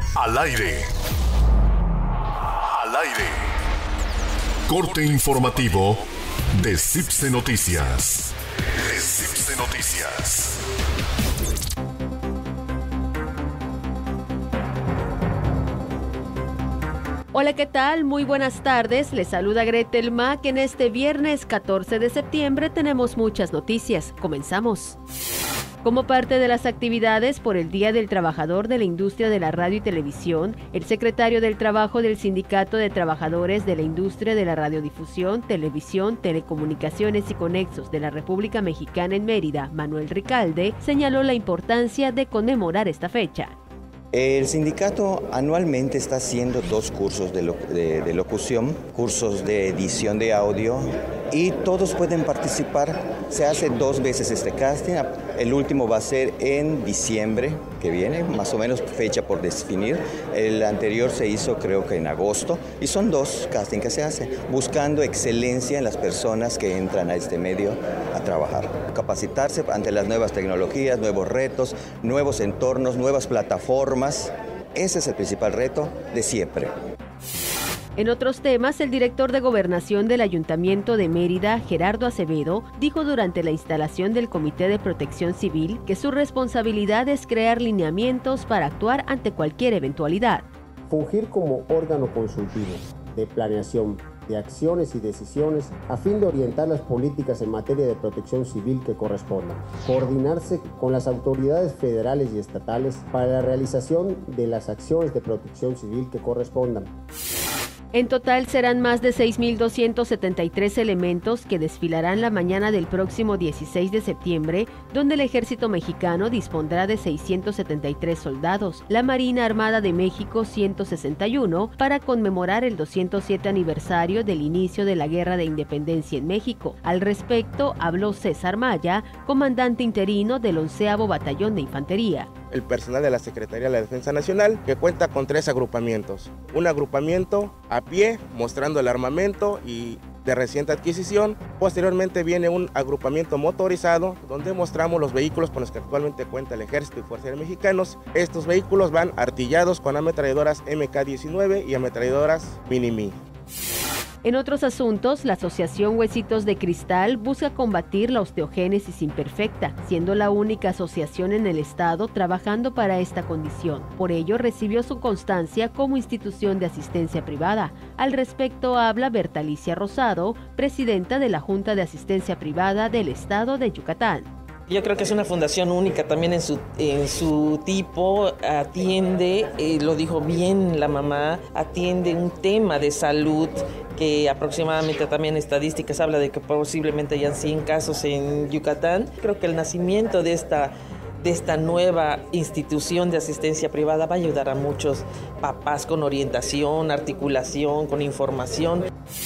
Al aire. Al aire. Corte informativo de CIPSE Noticias. De CIPSE Noticias. Hola, ¿qué tal? Muy buenas tardes. Les saluda Gretel Mack. En este viernes 14 de septiembre tenemos muchas noticias. Comenzamos. Como parte de las actividades por el Día del Trabajador de la Industria de la Radio y Televisión, el secretario del Trabajo del Sindicato de Trabajadores de la Industria de la Radiodifusión, Televisión, Telecomunicaciones y Conexos de la República Mexicana en Mérida, Manuel Ricalde, señaló la importancia de conmemorar esta fecha. El sindicato anualmente está haciendo 2 cursos de locución, cursos de edición de audio, y todos pueden participar. Se hace 2 veces este casting. El último va a ser en diciembre que viene, más o menos fecha por definir. El anterior se hizo creo que en agosto, y son 2 castings que se hacen, buscando excelencia en las personas que entran a este medio a trabajar. Capacitarse ante las nuevas tecnologías, nuevos retos, nuevos entornos, nuevas plataformas. Ese es el principal reto de siempre. En otros temas, el director de Gobernación del Ayuntamiento de Mérida, Gerardo Acevedo, dijo durante la instalación del Comité de Protección Civil que su responsabilidad es crear lineamientos para actuar ante cualquier eventualidad. Fungir como órgano consultivo de planeación de acciones y decisiones a fin de orientar las políticas en materia de protección civil que correspondan. Coordinarse con las autoridades federales y estatales para la realización de las acciones de protección civil que correspondan. En total serán más de 6.273 elementos que desfilarán la mañana del próximo 16 de septiembre, donde el Ejército Mexicano dispondrá de 673 soldados, la Marina Armada de México 161, para conmemorar el 207 aniversario del inicio de la Guerra de Independencia en México. Al respecto, habló César Maya, comandante interino del 11º Batallón de Infantería. El personal de la Secretaría de la Defensa Nacional, que cuenta con 3 agrupamientos. Un agrupamiento a pie, mostrando el armamento y de reciente adquisición. Posteriormente viene un agrupamiento motorizado, donde mostramos los vehículos con los que actualmente cuenta el Ejército y Fuerzas Aéreas Mexicanos. Estos vehículos van artillados con ametralladoras MK-19 y ametralladoras Mini-Me. En otros asuntos, la Asociación Huesitos de Cristal busca combatir la osteogénesis imperfecta, siendo la única asociación en el estado trabajando para esta condición. Por ello, recibió su constancia como institución de asistencia privada. Al respecto habla Bertalicia Rosado, presidenta de la Junta de Asistencia Privada del estado de Yucatán. Yo creo que es una fundación única también en su tipo, atiende, lo dijo bien la mamá, atiende un tema de salud que aproximadamente también estadísticas habla de que posiblemente hayan 100 casos en Yucatán. Creo que el nacimiento de esta nueva institución de asistencia privada va a ayudar a muchos papás con orientación, articulación, con información.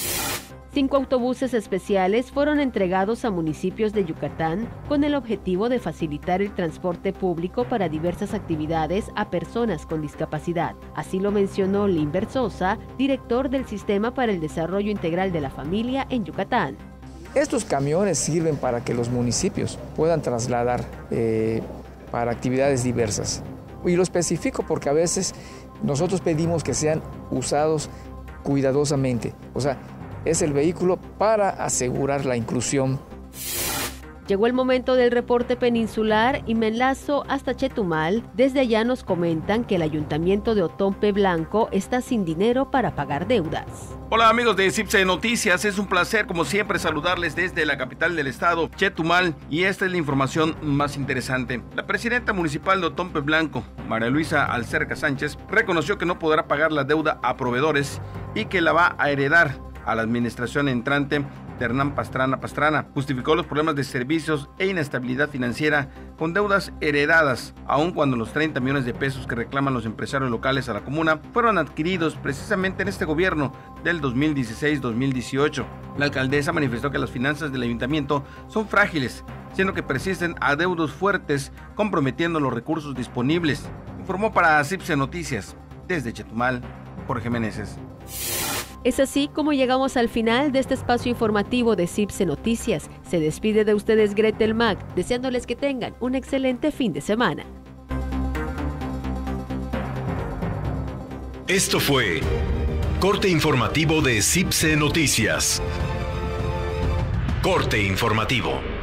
5 autobuses especiales fueron entregados a municipios de Yucatán con el objetivo de facilitar el transporte público para diversas actividades a personas con discapacidad. Así lo mencionó Limber Sosa, director del Sistema para el Desarrollo Integral de la Familia en Yucatán. Estos camiones sirven para que los municipios puedan trasladar para actividades diversas. Y lo especifico porque a veces nosotros pedimos que sean usados cuidadosamente. O sea, es el vehículo para asegurar la inclusión. Llegó el momento del reporte peninsular y me enlazo hasta Chetumal. Desde allá nos comentan que el Ayuntamiento de Otompe Blanco está sin dinero para pagar deudas. Hola amigos de CIPSE Noticias, es un placer como siempre saludarles desde la capital del estado, Chetumal, y esta es la información más interesante. La presidenta municipal de Otompe Blanco, María Luisa Alcerca Sánchez, reconoció que no podrá pagar la deuda a proveedores y que la va a heredar a la administración entrante de Hernán Pastrana. Justificó los problemas de servicios e inestabilidad financiera con deudas heredadas, aun cuando los 30 millones de pesos que reclaman los empresarios locales a la comuna fueron adquiridos precisamente en este gobierno del 2016-2018. La alcaldesa manifestó que las finanzas del ayuntamiento son frágiles, siendo que persisten adeudos fuertes, comprometiendo los recursos disponibles. Informó para CIPSE Noticias, desde Chetumal, Jorge Meneses. Es así como llegamos al final de este espacio informativo de CIPSE Noticias. Se despide de ustedes Gretel Mack, deseándoles que tengan un excelente fin de semana. Esto fue Corte Informativo de CIPSE Noticias. Corte Informativo.